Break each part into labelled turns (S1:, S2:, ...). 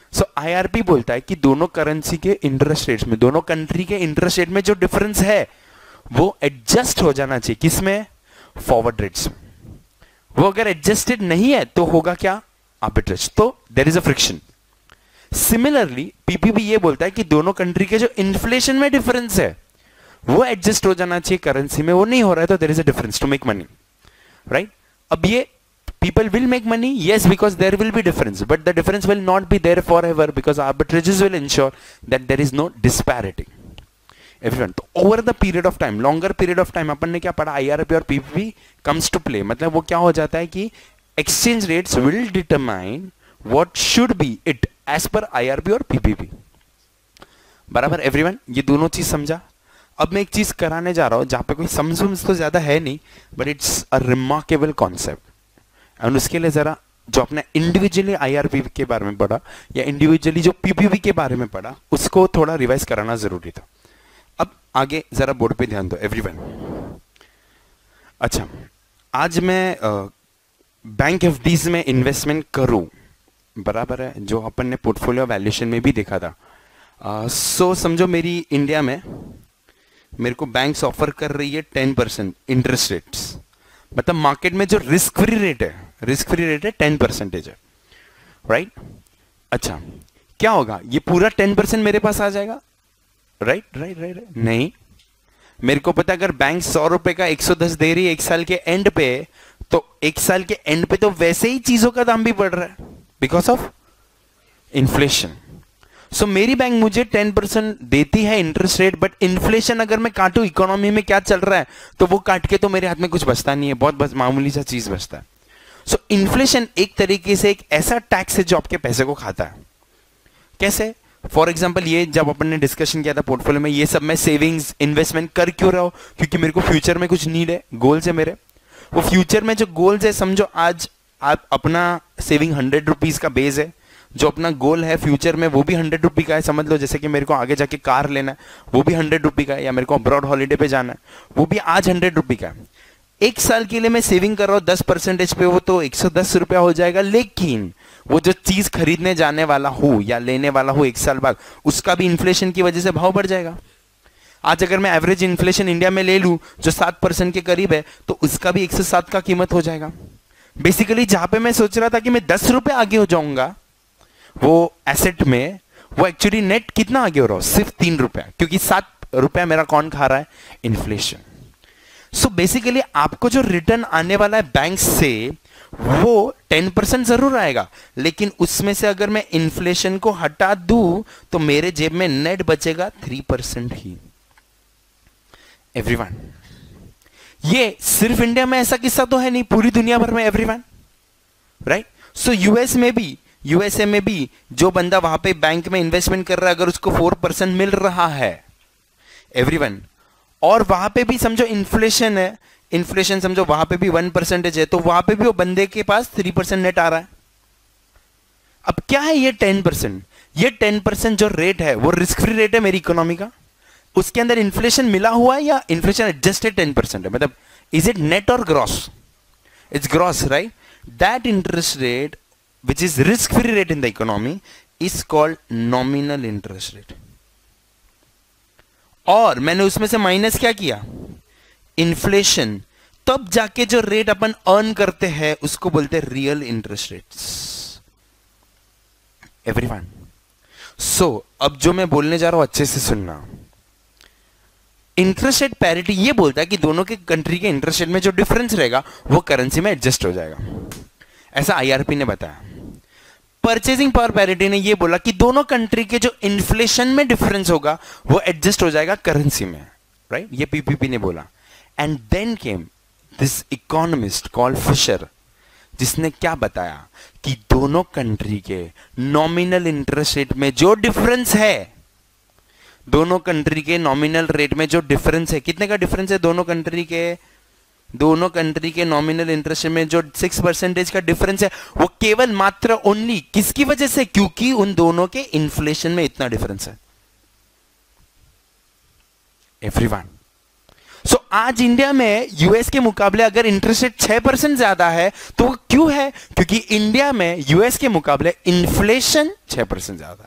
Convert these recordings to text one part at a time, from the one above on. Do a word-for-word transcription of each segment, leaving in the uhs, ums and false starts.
S1: सो IRP बोलता है कि दोनों करेंसी के इंटरेस्ट रेट्स में, दोनों कंट्री के इंटरेस्ट रेट में जो डिफरेंस है वो एडजस्ट हो जाना चाहिए। किसमें? फॉरवर्ड रेट्स में। वो अगर एडजस्टेड नहीं है तो होगा क्या? आर्बिट्रेज। तो there is a friction. Similarly PPP ये बोलता है कि दोनों कंट्री के जो इन्फ्लेशन में डिफरेंस है वो एडजस्ट हो जाना चाहिए करेंसी में, वो नहीं हो रहा है तो there is a difference to make money, right? अब ये people will make money, yes, because there will be difference, but the difference will not be there forever because arbitrages will ensure that there is no disparity. Everyone, तो over the period of time, longer period of time, अपन ने क्या पढ़ा? I R P और P P P comes to play. मतलब वो क्या हो जाता है कि exchange rates will determine what should be it as per I R P और P P P. बराबर everyone, ये दोनों चीज समझा? अब मैं एक चीज कराने जा रहा हूं जहां पे कोई समझ तो ज्यादा है नहीं, but it's a remarkable concept. और उसके लिए जरा जो अपने इंडिविजुअली आईआरपी के बारे में पढ़ा या इंडिविजुअली जो पीपीपी के बारे में पढ़ा उसको थोड़ा रिवाइज कराना जरूरी था। अब आगे जरा बोर्ड पे ध्यान दो एवरीवन। अच्छा, आज मैं बैंक एफडीज में इन्वेस्टमेंट करूं, बराबर है, जो अपन ने पोर्टफोलियो वैल्यूएशन में भी देखा था। सो uh, so, समझो मेरी इंडिया में मेरे को बैंक्स ऑफर कर रही है टेन परसेंट इंटरेस्ट रेट्स, मतलब मार्केट में जो रिस्क फ्री रेट है, रिस्क फ्री रेट है टेन परसेंटेज है, राइट? अच्छा, क्या होगा? ये पूरा टेन परसेंट मेरे पास आ जाएगा, राइट राइट राइट नहीं, मेरे को पता अगर बैंक सौ रुपए का एक सौ दस दे रही है एक साल के एंड पे, तो एक साल के एंड पे तो वैसे ही चीजों का दाम भी बढ़ रहा है बिकॉज ऑफ इन्फ्लेशन। सो मेरी बैंक मुझे टेन परसेंट देती है इंटरेस्ट रेट, बट इन्फ्लेशन अगर मैं काटू इकोनॉमी में क्या चल रहा है तो वो काट के तो मेरे हाथ में कुछ बचता नहीं है, बहुत बस मामूली सा चीज बचता है। सो so, इन्फ्लेशन एक तरीके से एक ऐसा टैक्स है जो आपके पैसे को खाता है। कैसे? फॉर एग्जाम्पल, ये जब अपन ने डिस्कशन किया था पोर्टफोलियो में, ये सब मैं सेविंग्स इन्वेस्टमेंट कर क्यों रहा हूं? क्योंकि मेरे को फ्यूचर में कुछ नीड है, गोल्स है मेरे। वो फ्यूचर में जो गोल्स है, समझो आज आप अपना सेविंग हंड्रेड रुपीज का बेस है, जो अपना गोल है फ्यूचर में वो भी हंड्रेड रुपी का है। समझ लो जैसे कि मेरे को आगे जाके कार लेना है, वो भी हंड्रेड रुपी का है, या मेरे को अब्रॉड हॉलीडे पे जाना है, वो भी आज हंड्रेड रुपी का है। एक साल के लिए मैं सेविंग कर रहा हूं दस परसेंटेज पे, वो तो एक सौ दस रुपया हो जाएगा। लेकिन वो जो चीज खरीदने जाने वाला हूं या लेने वाला हूं एक साल बाद, उसका भी इन्फ्लेशन की वजह से भाव बढ़ जाएगा। आज अगर मैं एवरेज इन्फ्लेशन इंडिया में ले लूं जो सात परसेंट के करीब है, तो उसका भी एक सौ सात का कीमत हो जाएगा। बेसिकली जहां पे मैं सोच रहा था कि मैं दस रुपए आगे हो जाऊंगा वो एसेट में, वो एक्चुअली नेट कितना आगे हो रहा हो? सिर्फ तीन रुपया, क्योंकि सात रुपया मेरा कौन खा रहा है? इन्फ्लेशन। सो बेसिकली आपको जो रिटर्न आने वाला है बैंक से वो टेन परसेंट जरूर आएगा, लेकिन उसमें से अगर मैं इन्फ्लेशन को हटा दूं तो मेरे जेब में नेट बचेगा थ्री परसेंट ही। एवरीवन, ये सिर्फ इंडिया में ऐसा किस्सा तो है नहीं, पूरी दुनिया भर में एवरीवन, राइट? सो यूएस में भी, यूएसए में भी जो बंदा वहां पे बैंक में इन्वेस्टमेंट कर रहा है, अगर उसको फोर परसेंट मिल रहा है एवरीवन, और वहां पे भी समझो इन्फ्लेशन है, इन्फ्लेशन समझो वहां पे भी वन परसेंटेज है, तो वहां पे भी वो बंदे के पास थ्री परसेंट नेट आ रहा है। अब क्या है ये टेन परसेंट? ये टेन परसेंट जो रेट है वो रिस्क फ्री रेट है मेरी इकोनॉमी का, उसके अंदर इन्फ्लेशन मिला हुआ है या इन्फ्लेशन एडजस्टेड टेन परसेंट है? मतलब इज इट नेट और gross? It's gross, right? That interest rate which is risk free rate in the economy is called nominal interest rate। और मैंने उसमें से माइनस क्या किया? इन्फ्लेशन। तब जाके जो रेट अपन अर्न करते हैं उसको बोलते हैं real interest rates. Everyone, so अब जो मैं बोलने जा रहा हूं अच्छे से सुनना। इंटरेस्ट रेट पैरिटी ये बोलता है कि दोनों के कंट्री के इंटरेस्ट रेट में जो डिफरेंस रहेगा वो करेंसी में एडजस्ट हो जाएगा, ऐसा आईआरपी ने बताया। परचेजिंग पावर पैरिटी ने यह बोला कि दोनों कंट्री के जो इन्फ्लेशन में डिफरेंस होगा वो एडजस्ट हो जाएगा करेंसी में, राइट? ये पीपीपी ने बोला। And then came this economist called Fisher, जिसने क्या बताया कि दोनों कंट्री के नॉमिनल इंटरेस्ट रेट में जो डिफरेंस है, दोनों कंट्री के नॉमिनल रेट में जो डिफरेंस है, कितने का डिफरेंस है दोनों कंट्री के? दोनों कंट्री के नॉमिनल इंटरेस्ट में जो सिक्स परसेंटेज का डिफरेंस है, वो केवल मात्र ओनली किसकी वजह से? क्योंकि उन दोनों के इन्फ्लेशन में इतना डिफरेंस है। एवरीवन, सो आज इंडिया में यूएस के मुकाबले अगर इंटरेस्ट रेट छह परसेंट ज्यादा है तो वो क्यों है? क्योंकि इंडिया में यूएस के मुकाबले इन्फ्लेशन छह परसेंट ज्यादा।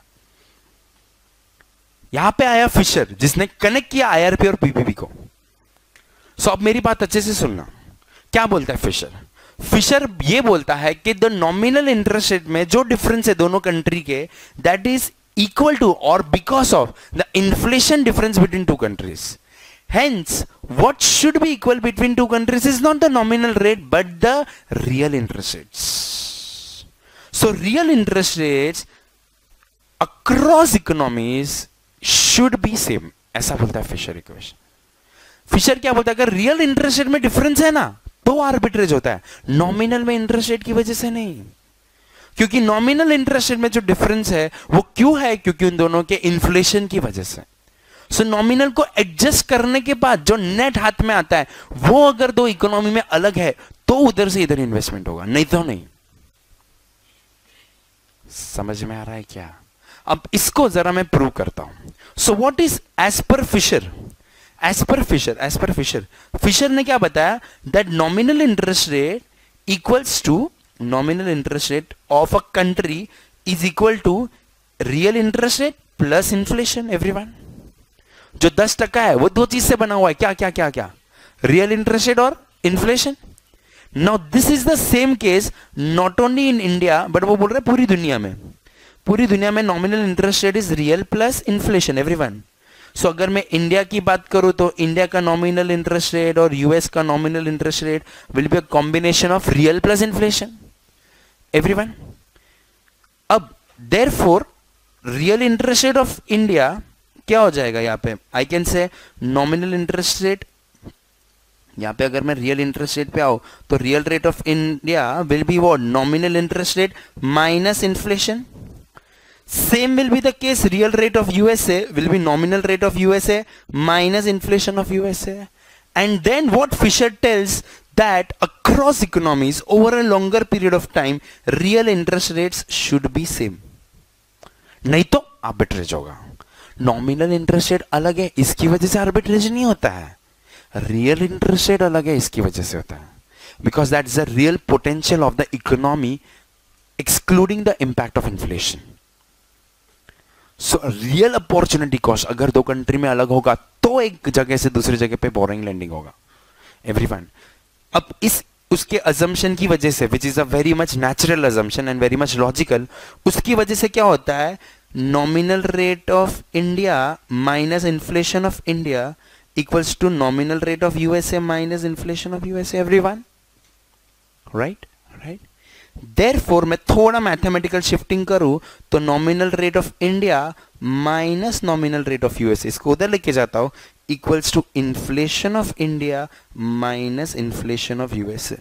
S1: यहां पे आया फिशर जिसने कनेक्ट किया आईआरपी और पीपीपी को। सो अब मेरी बात अच्छे से सुनना, क्या बोलता है फिशर? फिशर ये बोलता है कि द नॉमिनल इंटरेस्ट रेट में जो डिफरेंस है दोनों कंट्री के, दैट इज इक्वल टू और because of the inflation difference between two countries. Hence, what should be equal between two countries is not the nominal rate but the real interest rates. So, real interest rates across economies should be same. ऐसा बोलता है Fisher equation. Fisher क्या बोलता है? अगर real interest rate में difference है ना तो आर्बिट्रेज होता है, नॉमिनल में इंटरेस्ट रेट की वजह से नहीं। क्योंकि नॉमिनल इंटरेस्ट रेट में जो डिफरेंस है वो क्यों है? क्योंकि उन दोनों के इन्फ्लेशन की वजह से। सो नॉमिनल को एडजस्ट करने के बाद जो नेट हाथ में आता है वो अगर दो इकोनॉमी में अलग है तो उधर से इधर इन्वेस्टमेंट होगा, नहीं तो नहीं। समझ में आ रहा है क्या? अब इसको जरा मैं प्रूव करता हूं। So what is as per Fisher? As per Fisher as per Fisher Fisher ने क्या बताया? That nominal interest rate equals to nominal interest rate of a country is equal to real interest rate plus inflation. Everyone, जो दस टका है वो दो चीज से बना हुआ है, क्या क्या क्या क्या? रियल इंटरेस्ट रेट और inflation. Now this is the same case not only in India but वो बोल रहे हैं पूरी दुनिया में। पूरी दुनिया में nominal interest rate is real plus inflation. Everyone, so अगर मैं इंडिया की बात करूं तो इंडिया का नॉमिनल इंटरेस्ट रेट और यूएस का nominal interest rate will be a combination of real plus inflation. Everyone, अब therefore real interest rate of India क्या हो जाएगा? यहां पे I can say nominal interest rate, यहां पे अगर मैं रियल इंटरेस्ट रेट पे आऊं तो real rate of India will be what? Nominal interest rate minus inflation. Same will be the case, real rate of USA will be nominal rate of USA minus inflation of USA. And then what Fisher tells that across economies over a longer period of time real interest rates should be same, नहीं तो arbitrage होगा। Nominal interest rate अलग है इसकी वजह से arbitrage नहीं होता है, रियल इंटरेस्ट रेट अलग है इसकी वजह से होता है, because that is the real potential of the economy excluding the impact of inflation. So real opportunity cost अगर दो कंट्री में अलग होगा तो एक जगह से दूसरी जगह पे बोरिंग लैंडिंग होगा। एवरीवन, अब इस उसके अजम्पशन की वजह से, which is a very much natural assumption and very much logical, उसकी वजह से क्या होता है? Nominal rate of India minus inflation of India equals to nominal rate of USA minus inflation of USA. Everyone, right right. Therefore मैं थोड़ा mathematical shifting करूं तो nominal rate of India minus nominal rate of USA, इसको उधर लेके जाता हूं, equals to inflation of India minus inflation of USA.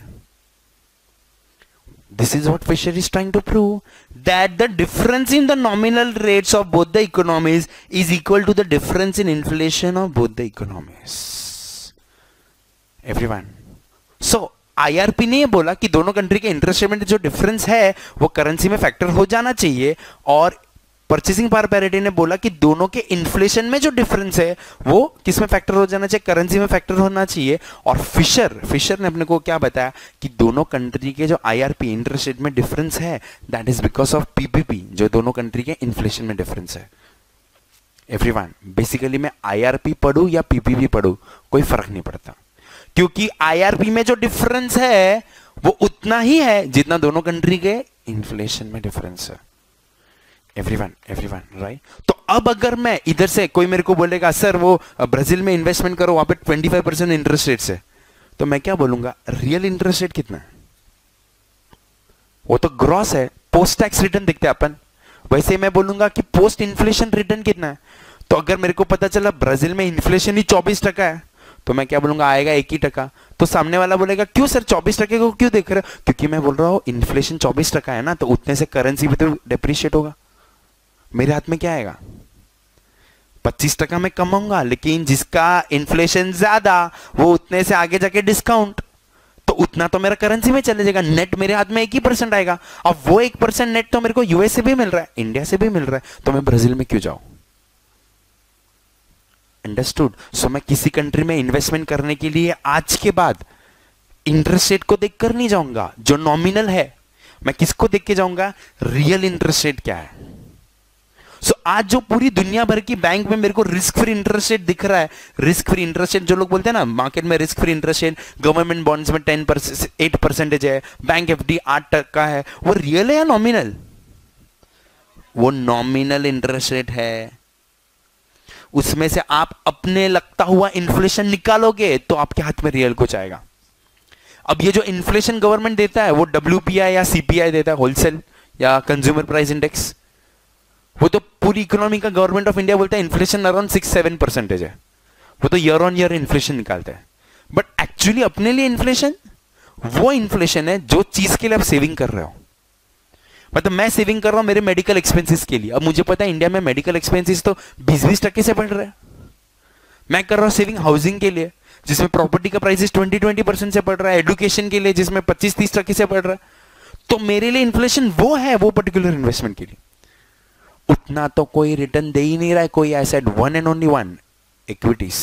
S1: This is what Fisher is trying to prove, that the difference in the nominal rates of both the economies is equal to the difference in inflation of both the economies. Everyone, so IRP ने ये बोला कि दोनों country के interest rate में जो difference है वो करेंसी में फैक्टर हो जाना चाहिए, और परचेसिंग पावर पैरिटी ने बोला कि दोनों के इन्फ्लेशन में जो डिफरेंस है वो किस में फैक्टर हो जाना चाहिए? करेंसी में फैक्टर होना चाहिए। और फिशर फिशर ने अपने को क्या बताया कि दोनों कंट्री के जो आईआरपी इंटरेस्ट रेट में डिफरेंस है that is because of PPP, जो दोनों कंट्री के इन्फ्लेशन में डिफरेंस है। एवरीवन, बेसिकली मैं आईआरपी पढ़ूं या पीपीपी पढ़ूं कोई फर्क नहीं पड़ता, क्योंकि आईआरपी में जो डिफरेंस है वो उतना ही है जितना दोनों कंट्री के इन्फ्लेशन में डिफरेंस है। Everyone everyone right. तो अब अगर मैं इधर से कोई मेरे को बोलेगा सर वो ब्राजील में इन्वेस्टमेंट करो वहां पे पच्चीस परसेंट इंटरेस्ट रेट है, तो मैं क्या बोलूंगा? रियल इंटरेस्ट रेट कितना है? वो तो ग्रॉस है, पोस्ट टैक्स रिटर्न देखते हैं अपन। वैसे मैं बोलूंगा कि पोस्ट इन्फ्लेशन रिटर्न कितना है। तो अगर मेरे को पता चला ब्राजील में इन्फ्लेशन ही चौबीस टका है तो मैं क्या बोलूंगा? आएगा एक ही टका। तो सामने वाला बोलेगा क्यों सर चौबीस टके को क्यों देख रहे हो? क्योंकि मैं बोल रहा हूं इन्फ्लेशन चौबीस टका है ना, तो उतने से करेंसी भी तो डेप्रिशिएट होगा। मेरे हाथ में क्या आएगा? पच्चीस टका में कमाऊंगा, लेकिन जिसका इन्फ्लेशन ज्यादा वो उतने से आगे जाके डिस्काउंट, तो उतना तो मेरा करेंसी में चले जाएगा। नेट मेरे हाथ में एक ही परसेंट आएगा। अब वो एक परसेंट नेट तो मेरे को यूएस से भी मिल रहा है, इंडिया से भी मिल रहा है, तो मैं ब्राजील में क्यों जाऊं? अंडरस्टूड? सो मैं किसी कंट्री में इन्वेस्टमेंट करने के लिए आज के बाद इंटरेस्ट रेट को देखकर नहीं जाऊंगा जो नॉमिनल है, मैं किसको देख के जाऊंगा? रियल इंटरेस्ट रेट क्या है। सो so, आज जो पूरी दुनिया भर की बैंक में मेरे को रिस्क फ्री इंटरेस्ट रेट दिख रहा है, रिस्क फ्री इंटरेस्ट रेट जो लोग बोलते हैं ना मार्केट में risk free interest rate, government bonds में टेन परसेंट एट परसेंटेज है, बैंक एफडी आठ टका है, वो रियल है या नॉमिनल? वो नॉमिनल इंटरेस्ट रेट है। उसमें से आप अपने लगता हुआ इन्फ्लेशन निकालोगे तो आपके हाथ में रियल कुछ आएगा। अब ये जो इन्फ्लेशन गवर्नमेंट देता है वो डब्ल्यूपीआई या सीपीआई देता है, होलसेल या कंज्यूमर प्राइस इंडेक्स, वो तो पूरी इकोनॉमी का गवर्नमेंट ऑफ इंडिया बोलता है inflation around six seven percentage है, वो तो ईयर ऑन ईयर इन्फ्लेशन निकालता है। बट एक्चुअली अपने लिए इन्फ्लेशन वो इन्फ्लेशन है जो चीज के लिए आप सेविंग कर रहे हो। मतलब मैं सेविंग कर रहा हूं मेरे मेडिकल एक्सपेंसेस के लिए, अब मुझे पता है इंडिया में मेडिकल एक्सपेंसेस तो बीस बीस टक्के से बढ़ रहे हैं। मैं कर रहा हूं सेविंग हाउसिंग के लिए जिसमें प्रॉपर्टी का प्राइस ट्वेंटी ट्वेंटी परसेंट से बढ़ रहा है, एजुकेशन के लिए जिसमें पच्चीस तीस टक्के से बढ़ रहा है। तो मेरे लिए इन्फ्लेशन वो है, वो पर्टिकुलर इन्वेस्टमेंट के लिए उतना तो कोई रिटर्न दे ही नहीं रहा है कोई asset, one and only one, equities.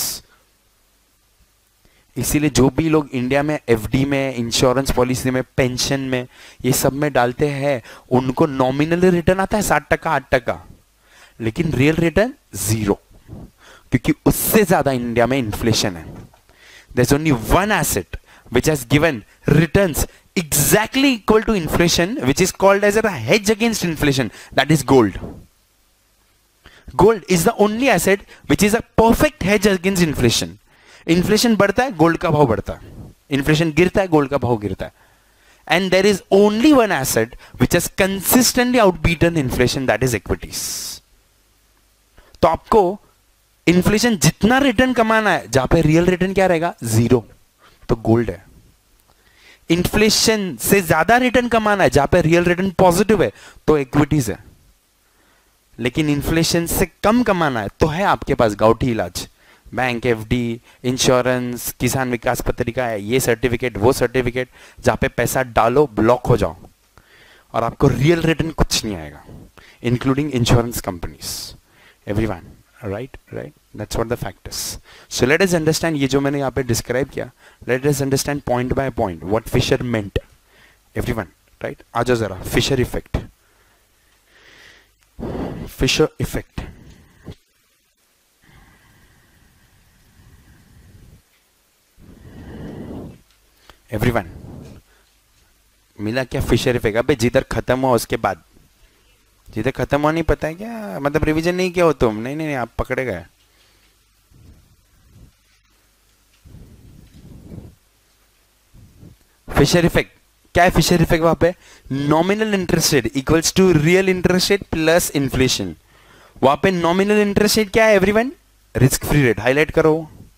S1: इसीलिए जो भी लोग इंडिया में एफडी में, इंश्योरेंस पॉलिसी में, पेंशन में, ये सब में डालते हैं उनको नॉमिनल रिटर्न आता है साठ टका आठ टका, लेकिन रियल रिटर्न जीरो, क्योंकि उससे ज्यादा इंडिया में इन्फ्लेशन है। There's only one asset which has given returns exactly equal to inflation, which is called as a hedge against inflation. That is gold. Gold is the only asset which is a perfect hedge against inflation. Inflation बढ़ता है, gold का भाव बढ़ता है. Inflation गिरता है, gold का भाव गिरता है. And there is only one asset which has consistently outbeaten inflation, that is equities. तो आपको इन्फ्लेशन जितना रिटर्न कमाना है जहां पे रियल रिटर्न क्या रहेगा? जीरो, तो गोल्ड है। इन्फ्लेशन से ज्यादा रिटर्न कमाना है जहां पे रियल रिटर्न पॉजिटिव है तो इक्विटीज है। लेकिन इन्फ्लेशन से कम कमाना है तो है आपके पास गाउठी इलाज, बैंक एफडी, इंश्योरेंस, किसान विकास पत्रिका है, ये सर्टिफिकेट वो सर्टिफिकेट, जहां पे पैसा डालो ब्लॉक हो जाओ और आपको रियल रिटर्न कुछ नहीं आएगा, including insurance companies, everyone. Right right that's what the fact is. So let us understand ये जो मैंने यहाँ पे डिस्क्राइब किया, let us understand point by point what Fisher meant, everyone. Right, आ जाओ जरा, Fisher effect. Fisher effect everyone, मिला क्या फिशर इफेक्ट? अबे जिधर खत्म हुआ उसके बाद, जिधर खत्म हुआ नहीं पता है क्या? मतलब रिवीजन नहीं किया हो तुम? नहीं नहीं नहीं, आप पकड़े गए। फिशर इफेक्ट क्या है? फिशर इफेक्ट वहां पे nominal interest rate equals to real interest rate plus inflation. वहां पे नॉमिनल इंटरेस्ट रेट क्या है everyone? Risk free rate. Highlight करो।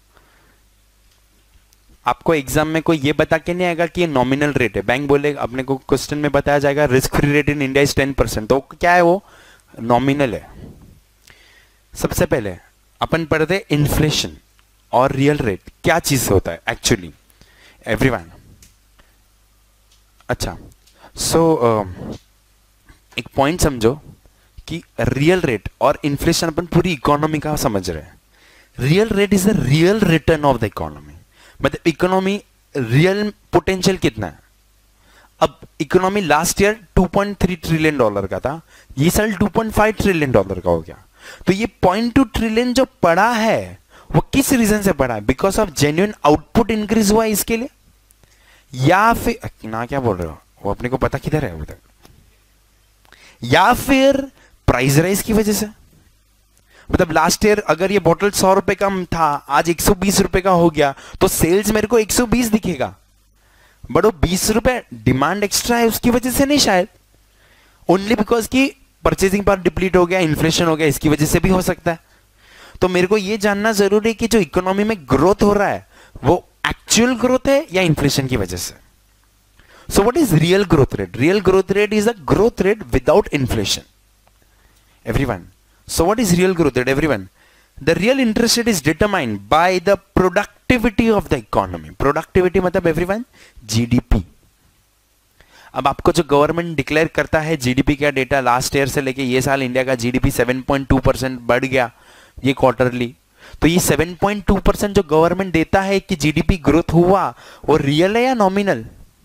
S1: आपको एग्जाम में कोई ये बता के नहीं आएगा कि ये नॉमिनल रेट है। बैंक बोले, अपने को क्वेश्चन में बताया जाएगा risk free rate in India is ten percent, तो क्या है वो? नॉमिनल है। सबसे पहले अपन पढ़ते इन्फ्लेशन और रियल रेट क्या चीज होता है एक्चुअली, एवरीवन। अच्छा, सो so, uh, एक पॉइंट समझो कि रियल रेट और इन्फ्लेशन अपन पूरी इकोनॉमी का समझ रहे हैं। Real rate is the real return of the economy, मतलब इकोनॉमी रियल पोटेंशियल कितना है। अब economy last year two point three trillion dollar का था, ये साल two point five trillion dollar का हो गया। तो ये zero point two ट्रिलियन जो पड़ा है वो किस रीजन से पड़ा है? Because of genuine output increase हुआ है इसके लिए, या फिर ना क्या बोल रहे हो, वो अपने को पता किधर है अभी तक, या फिर प्राइस राइज की वजह से। मतलब लास्ट ईयर अगर ये बॉटल सौ रुपए का था, आज एक सौ बीस रुपए का हो गया, तो सेल्स मेरे को एक सौ बीस दिखेगा, बट वो बीस रुपए डिमांड एक्स्ट्रा है उसकी वजह से नहीं, शायद ओनली बिकॉज की परचेजिंग पावर डिप्लीट हो गया, इन्फ्लेशन हो गया, इसकी वजह से भी हो सकता है। तो मेरे को ये जानना जरूरी है कि जो इकोनॉमी में ग्रोथ हो रहा है वो एक्चुअल ग्रोथ है या इन्फ्लेशन की वजह से। So what is real growth rate? Real growth rate is a growth rate without inflation, everyone. So what is real growth rate, everyone? The real interest rate is determined by the productivity of the economy. Productivity मतलब everyone G D P. अब आपको जो government declare करता है GDP का data last year से लेके ये साल इंडिया का GDP seven point two percent बढ़ गया ये क्वार्टरली, तो ये सेवन पॉइंट टू परसेंट जो गवर्नमेंट देता है कि जीडीपी ग्रोथ हुआ, वो रियल है या नॉमिनल?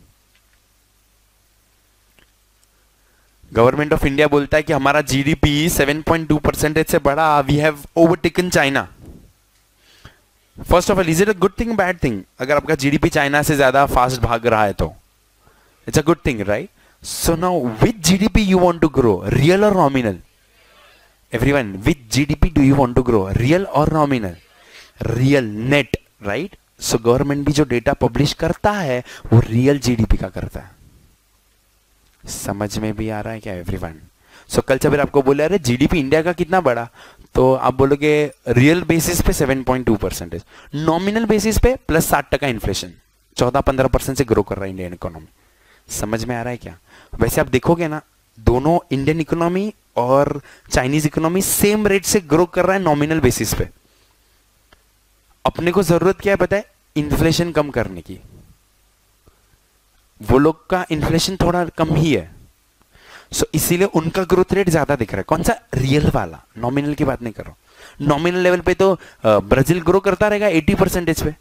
S1: गवर्नमेंट ऑफ इंडिया बोलता है कि हमारा GDP seven point two percentage से बढ़ा, we have overtaken China. First of all, is it a good thing, bad thing? अगर आपका जीडीपी चाइना से ज्यादा फास्ट भाग रहा है तो it's a good thing, right? So now with GDP you want to grow, real और nominal? Everyone, with GDP do you want to grow, real और nominal? Real, net, right? So government भी जो data publish करता है वो real GDP का करता है। समझ में भी आ रहा है क्या एवरीवन? सो कल जब आपको बोले अरे जीडीपी इंडिया का कितना बड़ा, तो आप बोलोगे रियल बेसिस पे seven point two percentage, nominal basis पे प्लस साठ टका इन्फ्लेशन, चौदह पंद्रह परसेंट से ग्रो कर रहा है इंडियन इकोनॉमी। समझ में आ रहा है क्या? वैसे आप देखोगे ना, दोनों इंडियन इकोनॉमी और चाइनीज इकोनॉमी सेम रेट से ग्रो कर रहा है नॉमिनल बेसिस पे। अपने को जरूरत क्या है पता है? इन्फ्लेशन कम करने की। वो लोग का इन्फ्लेशन थोड़ा कम ही है, सो so, इसीलिए उनका ग्रोथ रेट ज्यादा दिख रहा है। कौन सा? रियल वाला, नॉमिनल की बात नहीं कर रहा हूं। नॉमिनल लेवल पे तो ब्राजील ग्रो करता रहेगा अस्सी परसेंटेज पे,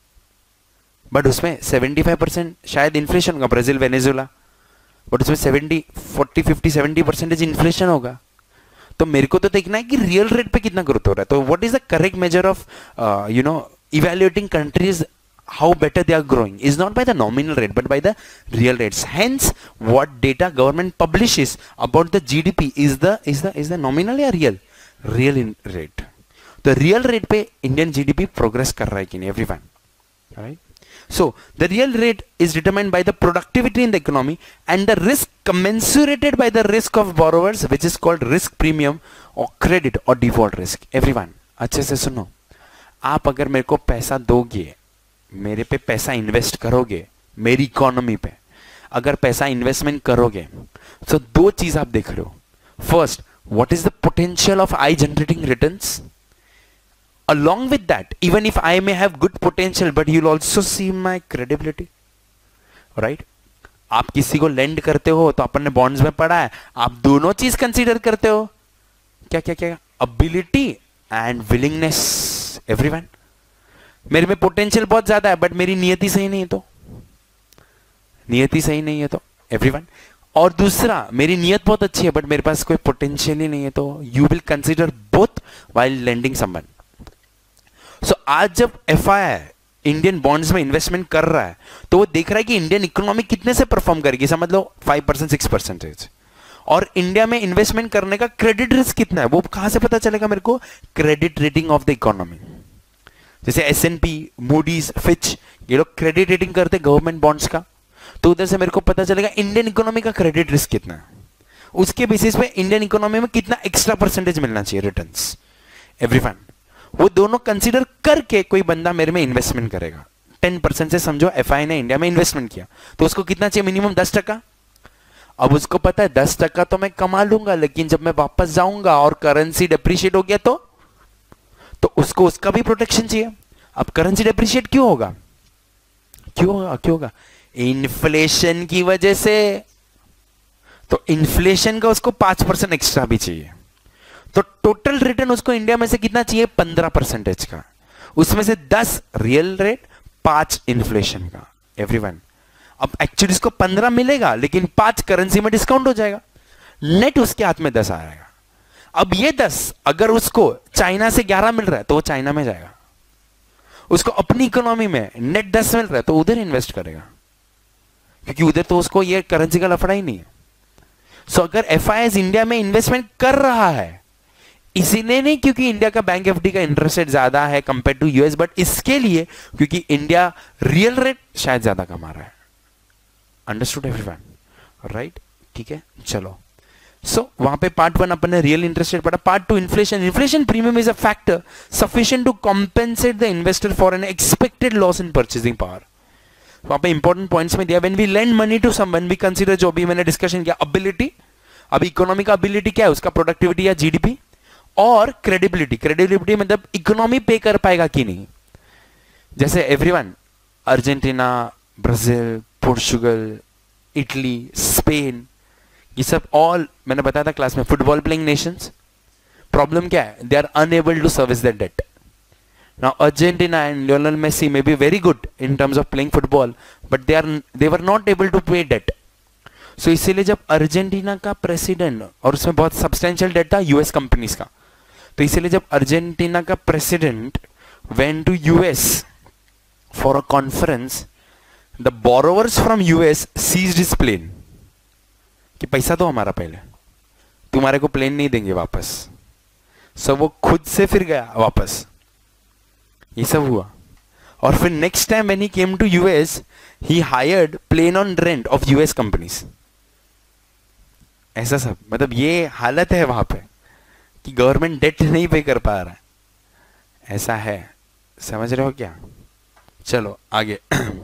S1: बट उसमें पचहत्तर परसेंट शायद इन्फ्लेशन होगा, ब्राजील वेनेजुएला, बट उसमें seventy forty fifty seventy percentage inflation होगा। तो मेरे को तो देखना है कि रियल रेट पे कितना ग्रोथ हो रहा है। तो what is the correct measure of you know evaluating countries how better they are growing is not by the nominal rate but by the real rates. Hence what data government publishes about the G D P is the is the is the nominal या real real in rate. The real rate पे Indian G D P progress कर रहा है कि नहीं everyone, right? So the real rate is determined by the productivity in the economy and the risk commensurated by the risk of borrowers, which is called risk premium or credit or default risk. Everyone अच्छे से सुनो, आप अगर मेरे को पैसा दोगे, मेरे पे पैसा इन्वेस्ट करोगे, मेरी इकोनॉमी पे अगर पैसा इन्वेस्टमेंट करोगे, तो दो चीज आप देख रहे हो। First, what is the potential of I generating returns, along with that even if I may have good potential but you'll also see my credibility, right? आप किसी को लेंड करते हो तो अपन ने बॉन्ड्स में पढ़ा है, आप दोनों चीज कंसीडर करते हो, क्या क्या क्या? Ability and willingness. एवरीवन, मेरे में पोटेंशियल बहुत ज्यादा है बट मेरी नियति सही नहीं है, तो नियति सही नहीं है तो एवरीवन। और दूसरा, मेरी नियत बहुत अच्छी है बट मेरे पास कोई पोटेंशियल ही नहीं है, तो you will consider both while lending someone. So आज जब एफआई इंडियन बॉन्ड्स में इन्वेस्टमेंट कर रहा है तो वो देख रहा है कि इंडियन इकोनॉमी कितने से परफॉर्म करेगी, समझ लो फाइव परसेंट सिक्स परसेंटेज, और इंडिया में इन्वेस्टमेंट करने का क्रेडिट रिस्क कितना है वो कहां से पता चलेगा मेरे को? Credit rating of the economy. जैसे S and P, Moody's, Fitch, ये लोग क्रेडिट रेटिंग करते गवर्नमेंट बॉन्ड्स का, तो उधर से मेरे को पता चलेगा इंडियन इकोनॉमी का क्रेडिट रिस्क कितना है, उसके बेसिस पे इंडियन इकोनॉमी में कितना एक्स्ट्रा परसेंटेज मिलना चाहिए रिटर्न्स। एवरीवन, वो दोनों कंसीडर करके कोई बंदा मेरे में इन्वेस्टमेंट करेगा। टेन परसेंट से समझो एफआई ने इंडिया में इन्वेस्टमेंट किया, तो उसको कितना चाहिए? मिनिमम दस टका। अब उसको पता है दस टका तो मैं कमा लूंगा, लेकिन जब मैं वापस जाऊंगा और करेंसी डेप्रिशिएट हो गया तो तो उसको उसका भी प्रोटेक्शन चाहिए। अब करेंसी डेप्रिशिएट क्यों होगा? क्यों होगा? क्यों होगा? इन्फ्लेशन की वजह से। तो इन्फ्लेशन का उसको पांच परसेंट एक्स्ट्रा भी चाहिए, तो टोटल रिटर्न उसको इंडिया में से कितना चाहिए? पंद्रह परसेंटेज का, उसमें से दस रियल रेट, पांच इन्फ्लेशन का। एवरीवन, अब एक्चुअली इसको पंद्रह मिलेगा लेकिन पांच करेंसी में डिस्काउंट हो जाएगा, नेट उसके हाथ में दस आएगा। अब ये दस अगर उसको चाइना से ग्यारह मिल रहा है तो वो चाइना में जाएगा, उसको अपनी इकोनॉमी में नेट दस मिल रहा है तो उधर इन्वेस्ट करेगा, क्योंकि उधर तो उसको ये करेंसी का लफड़ा ही नहीं है। सो so, अगर एफ आई एस इंडिया में इन्वेस्टमेंट कर रहा है, इसीलिए नहीं क्योंकि इंडिया का बैंक एफडी का इंटरेस्ट रेट ज्यादा है कंपेयर टू यूएस, बट इसके लिए क्योंकि इंडिया रियल रेट शायद ज्यादा कमा रहा है। Understood everyone, right? ठीक है, चलो। सो so, वहां पे पार्ट वन अपन ने रियल इंटरेस्ट रेट पढ़ा। Part two, inflation. Inflation premium is a factor sufficient to compensate the investor for an expected loss in purchasing power. वहां पे इंपॉर्टेंट पॉइंट्स में दिया, when we lend money to someone we consider, जो भी मैंने discussion किया, ability. अभी economy का एबिलिटी क्या है? उसका प्रोडक्टिविटी या जीडीपी, और क्रेडिबिलिटी। क्रेडिबिलिटी मतलब इकोनॉमी पे कर पाएगा कि नहीं। जैसे everyone, Argentina, Brazil, Portugal, Italy, Spain, ये सब ऑल मैंने बताया था क्लास में, फुटबॉल प्लेइंग नेशंस। प्रॉब्लम क्या है? They are unable to service their debt. Now Argentina and Lionel Messi may be very good in terms of playing football, but they are they were not able to pay debt. So इसीलिए जब Argentina का president, और उसमें बहुत substantial debt था US companies का, तो इसीलिए जब अर्जेंटीना का president went to U S for a conference, the borrowers from U S seized his plane कि पैसा दो हमारा पहले, तुम्हारे को प्लेन नहीं देंगे वापस. सो so, वो खुद से फिर गया वापस. ये सब हुआ. और फिर next time when he came to US he hired plane on rent of US companies. ऐसा सब, मतलब ये हालत है वहां पे कि गवर्नमेंट डेट नहीं पे कर पा रहा है. ऐसा है, समझ रहे हो क्या? चलो आगे.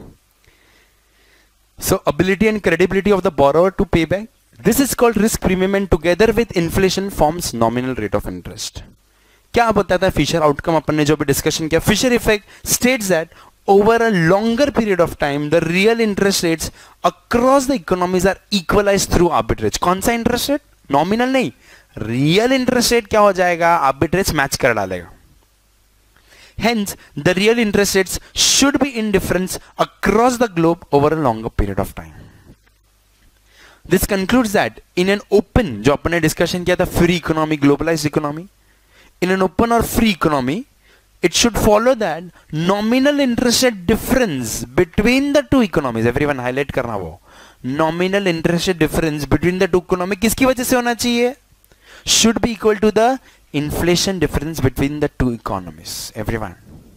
S1: So ability and credibility of the borrower to pay back, this is called risk premium and together with inflation forms nominal rate of interest. क्या बताता है फिशर आउटकम? अपन ने जो भी डिस्कशन किया, Fisher effect states that over a longer period of time the real interest rates across the economies are equalised through arbitrage. कौन सा interest rate? Nominal नहीं, रियल इंटरेस्ट रेट क्या हो जाएगा? आर्बिट्रेज मैच कर डालेगा. Hence, the real interest rates should be in difference across the globe over a longer period of time. This concludes that in an open, जो अपन ने discussion किया था, free economy, globalised economy, in an open or free economy, it should follow that nominal interest rate difference between the two economies. Everyone highlight करना वो. Nominal interest rate difference between the two economy किसकी वजह से होना चाहिए? Should be equal to the inflation difference between the two economies. Everyone.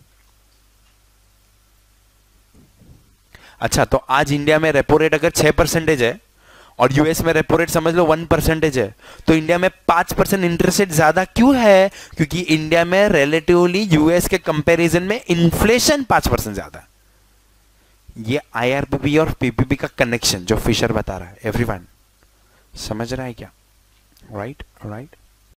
S1: अच्छा, तो आज इंडिया में रेपो रेट अगर छह परसेंटेज है और यूएस में रेपो रेट समझ लो वन परसेंटेज है, तो इंडिया में पांच परसेंट इंटरेस्ट रेट ज्यादा क्यों है? क्योंकि इंडिया में रिलेटिवली यूएस के कंपैरिजन में इन्फ्लेशन पांच परसेंट ज्यादा है. ये आईआरपीपी और पीपीपी का कनेक्शन जो फिशर बता रहा है. एवरीवन समझ रहा है क्या? Right right